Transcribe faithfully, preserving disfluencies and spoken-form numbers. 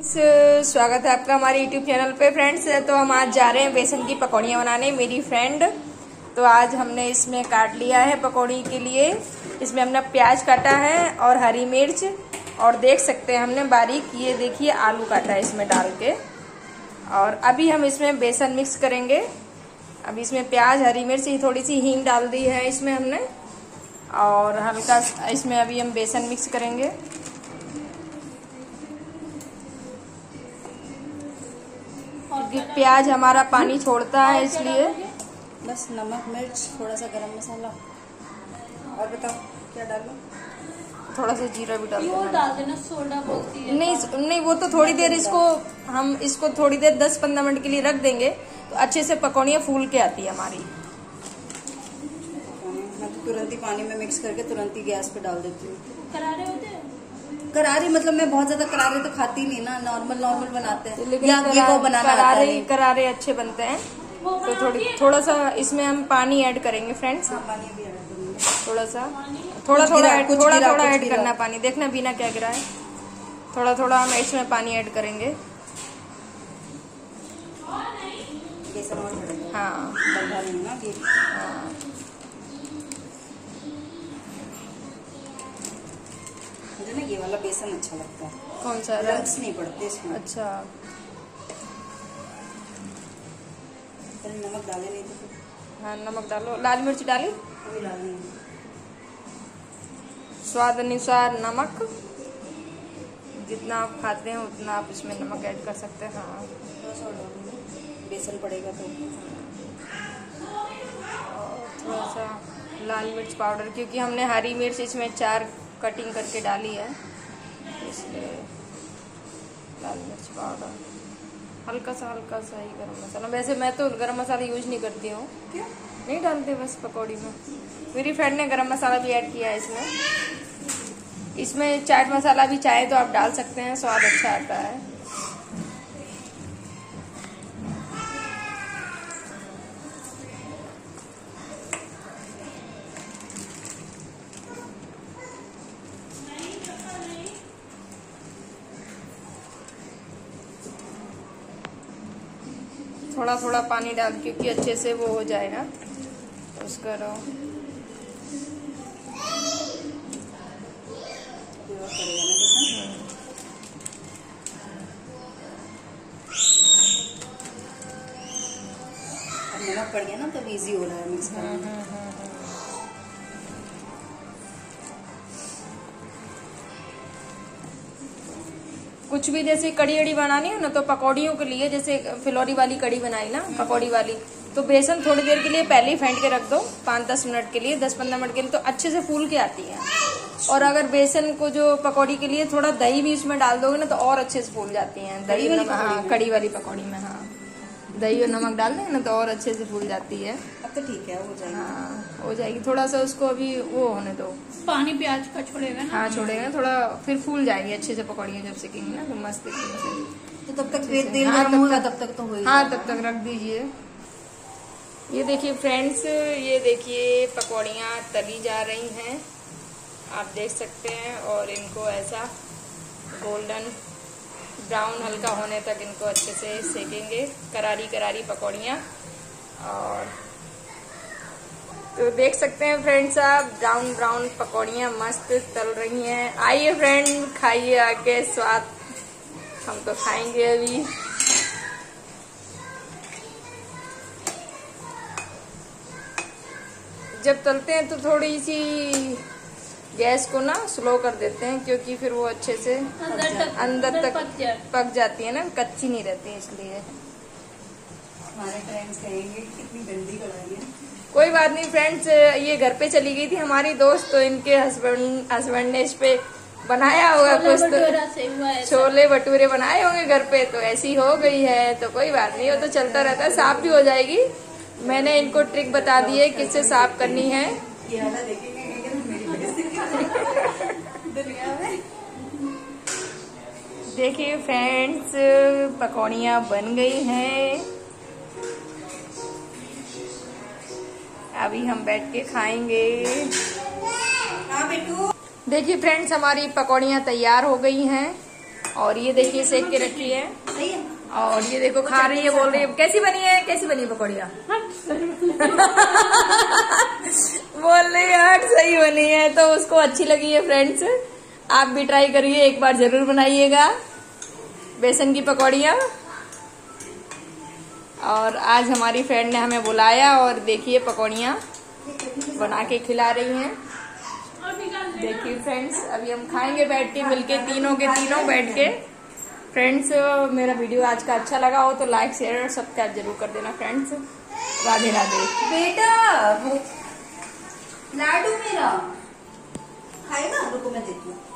स्वागत है आपका हमारे यूट्यूब चैनल पे फ्रेंड्स। तो हम आज जा रहे हैं बेसन की पकौड़ियाँ बनाने, मेरी फ्रेंड। तो आज हमने इसमें काट लिया है पकौड़ी के लिए। इसमें हमने प्याज काटा है और हरी मिर्च, और देख सकते हैं हमने बारीक ये देखिए आलू काटा है इसमें डाल के। और अभी हम इसमें बेसन मिक्स करेंगे। अभी इसमें प्याज हरी मिर्च थोड़ी सी हींग डाल दी है इसमें हमने, और हल्का इसमें अभी हम बेसन मिक्स करेंगे। प्याज हमारा पानी छोड़ता है इसलिए बस नमक मिर्च थोड़ा सा गरम मसाला, और बताओ क्या डालो? थोड़ा सा जीरा भी डाल वो डाल देना, सोडा बोलती है। नहीं नहीं, वो तो थोड़ी देर इसको हम इसको थोड़ी देर दस पंद्रह मिनट के लिए रख देंगे तो अच्छे से पकौड़ियाँ फूल के आती है हमारी। मैं तो तुरंत ही पानी में मिक्स करके तुरंत ही गैस पे डाल देती हूँ। करारे होते हैं? करारी मतलब मैं बहुत ज्यादा करारे तो खाती नहीं ना, नॉर्मल नॉर्मल बनाते हैं। लेकिन या ये वो बनाना करारे आता है। करारे अच्छे बनते हैं। तो थोड़ी थोड़ा सा इसमें हम पानी ऐड करेंगे फ्रेंड्स। हाँ, पानी भी ऐड करूंगी। थोड़ा सा थोड़ा कुछ थोड़ा गिरा, ऐड कुछ थोड़ा गिरा, थोड़ा कुछ ऐड गिरा। करना पानी, देखना बिना क्या गिरा है। थोड़ा थोड़ा हम इसमें पानी ऐड करेंगे। बेसन और डालेंगे। हाँ डलवा नहीं ना ये। हाँ मुझे ना ये वाला बेसन अच्छा लगता है। कौन सा? रंग्स नहीं पड़ते इसमें। अच्छा, पहले नमक डाले नहीं थे तो हाँ नमक डालो। लाल मिर्च डाली, अभी डालनी है। स्वाद अनुसार नमक, जितना आप खाते हैं उतना आप इसमें नमक ऐड कर सकते हैं। हाँ थोड़ा सा और डालूंगी, बेसन पड़ेगा तो। और थोड़ा सा लाल मिर्च पाउडर, क्योंकि हमने हरी मिर्च इसमें चार कटिंग करके डाली है इसलिए लाल मिर्च पाउडर। हल्का सा हल्का सा ही गरम मसाला। वैसे मैं तो गरम मसाला यूज नहीं करती हूँ, नहीं डालते बस पकौड़ी में। मेरी फ्रेंड ने गरम मसाला भी ऐड किया है इसमें। इसमें चाट मसाला भी चाहे तो आप डाल सकते हैं, स्वाद अच्छा आता है। थोड़ा थोड़ा पानी डाल, क्योंकि अच्छे से वो हो जाएगा उसका रो। नमक पड़ गया ना तब इजी हो रहा है मिक्स करना। कुछ भी जैसे कड़ी वड़ी बनानी हो ना, तो पकौड़ियों के लिए, जैसे फिलौरी वाली कड़ी बनाई ना पकौड़ी वाली, तो बेसन थोड़ी देर के लिए पहले ही फेंट के रख दो, पाँच दस मिनट के लिए, दस पंद्रह मिनट के लिए, तो अच्छे से फूल के आती है। और अगर बेसन को जो पकौड़ी के लिए थोड़ा दही भी उसमें डाल दोगे ना तो और अच्छे से फूल जाती है। दही वाली, हाँ कड़ी वाली पकौड़ी में, हाँ दही और नमक डाल देंगे ना तो और अच्छे से फूल जाती है। अब तो ठीक है, हो जाएगी। हाँ हो जाएगी। थोड़ा सा उसको अभी वो होने दो, पानी प्याज का छोड़ेगा ना। हाँ छोड़ेगा ना थोड़ा, फिर फूल जाएगी अच्छे से पकौड़ियाँ जब सेकेंगी ना तो मस्त से। तो तब तक तेल हाँ, गर्म होगा, तब तक तो हो ही हाँ जाएगा। तब तक रख दीजिए। ये देखिए फ्रेंड्स, ये देखिए पकौड़ियाँ तली जा रही हैं, आप देख सकते हैं। और इनको ऐसा गोल्डन ब्राउन हल्का होने तक इनको अच्छे से सेकेंगे, करारी करारी पकौड़ियाँ। और तो देख सकते हैं फ्रेंड्स आप, ब्राउन ब्राउन पकौड़ियाँ मस्त तल रही हैं। आइए फ्रेंड खाइए आके, स्वाद हम तो खाएंगे अभी। जब तलते हैं तो थोड़ी सी गैस को ना स्लो कर देते हैं, क्योंकि फिर वो अच्छे से अंदर तक अंदर तक पक जाए। पक जाती है ना, कच्ची नहीं रहती, इसलिए। हमारे फ्रेंड्स कहेंगे कितनी गंदी कढ़ाई है। कोई बात नहीं फ्रेंड्स, ये घर पे चली गई थी हमारी दोस्त, तो इनके हस्बैंड हस्बैंड ने इस पे बनाया होगा कुछ, तो छोले भटूरे बनाए होंगे घर पे, तो ऐसी हो गई है। तो कोई बात नहीं, वो तो चलता रहता है, साफ भी हो जाएगी। मैंने इनको ट्रिक बता दी है किससे साफ करनी है। ये वाला देखेंगे दुनिया में। देखिए फ्रेंड्स, पकौड़ियाँ बन गई हैं, अभी हम बैठ के खाएंगे। हाँ बेटू। देखिए फ्रेंड्स, हमारी पकौड़ियाँ तैयार हो गई हैं। और ये देखिए सेक के रखी है। सही है। और ये देखो खा रही है, बोल रही है कैसी बनी है, कैसी बनी पकौड़िया। बोल रही है हट सही बनी है, तो उसको अच्छी लगी है। फ्रेंड्स आप भी ट्राई करिए, एक बार जरूर बनाइएगा बेसन की पकौड़िया। और आज हमारी फ्रेंड ने हमें बुलाया और देखिए पकौड़िया बना के खिला रही हैं। देखिए फ्रेंड्स अभी हम खाएंगे बैठ के मिलके, तीनों के तीनों बैठ के। फ्रेंड्स मेरा वीडियो आज का अच्छा लगा हो तो लाइक शेयर और सब्सक्राइब जरूर कर देना फ्रेंड्स। राधे राधे। बेटा लाडू मेरा खाएगा, रुको मैं देती हूँ।